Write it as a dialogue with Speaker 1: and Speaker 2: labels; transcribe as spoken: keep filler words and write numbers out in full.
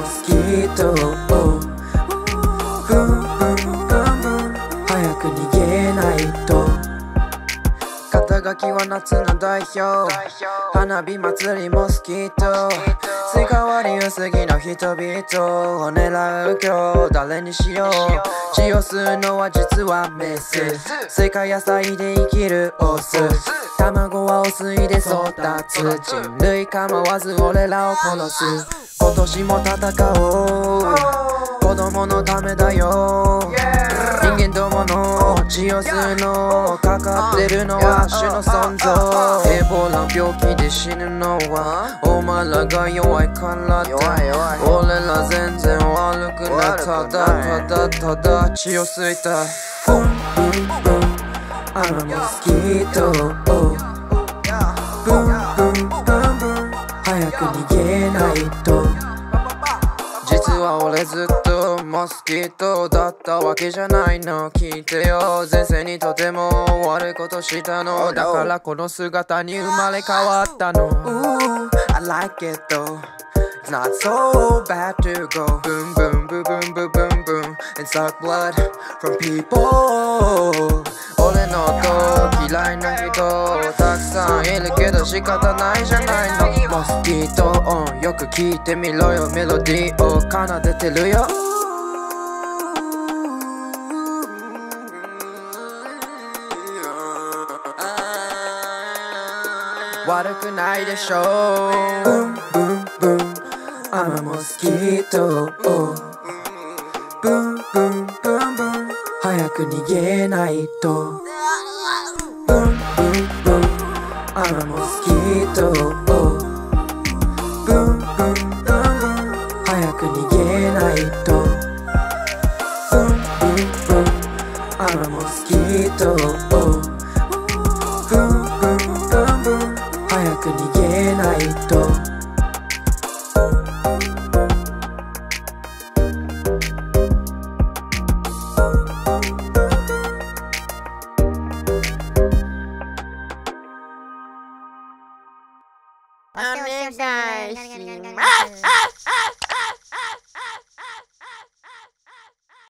Speaker 1: モスキートブンブンブンブン早く逃げないと。肩書きは夏の代表、花火祭りモスキート、スイカ割り薄着の人々を狙う今日誰にしよう。血を吸うのは実はメス、スイカ野菜で生きるオス、卵はお水で育つ、人類構わず俺らを殺す。今年も戦おう、子供のためだよ。人間どもの血を吸うのかかってるのは種の存在。エボラ病気で死ぬのはお前らが弱いからだ。俺ら全然悪くない、ただただただ血を吸いたい。ブンブンブンI'm a mosquitoブンブンブンブン早く逃げないと。実は俺ずっとモスキートだったわけじゃないの。聞いてよ、前世にとても悪いことしたのだからこの姿に生まれ変わったの。 Ooh, I like it though, it's not so bad to go boom boom boom boom boom boom boom and suck blood from people。 俺の音嫌いな人たくさんいるけど仕方ないじゃないの。モスキート音よく聞いてみろよ、メロディーを奏でてるよ。悪くないでしょう。ブンブンブンI'm a mosquitoブンブンブンブン早く逃げないと。ブンブンブンI'm a mosquitoブンブンブンブン早く逃げないと。ブンブンブンI'm a mosquitoブンブンブンブン早く逃げないと。
Speaker 2: お願いします。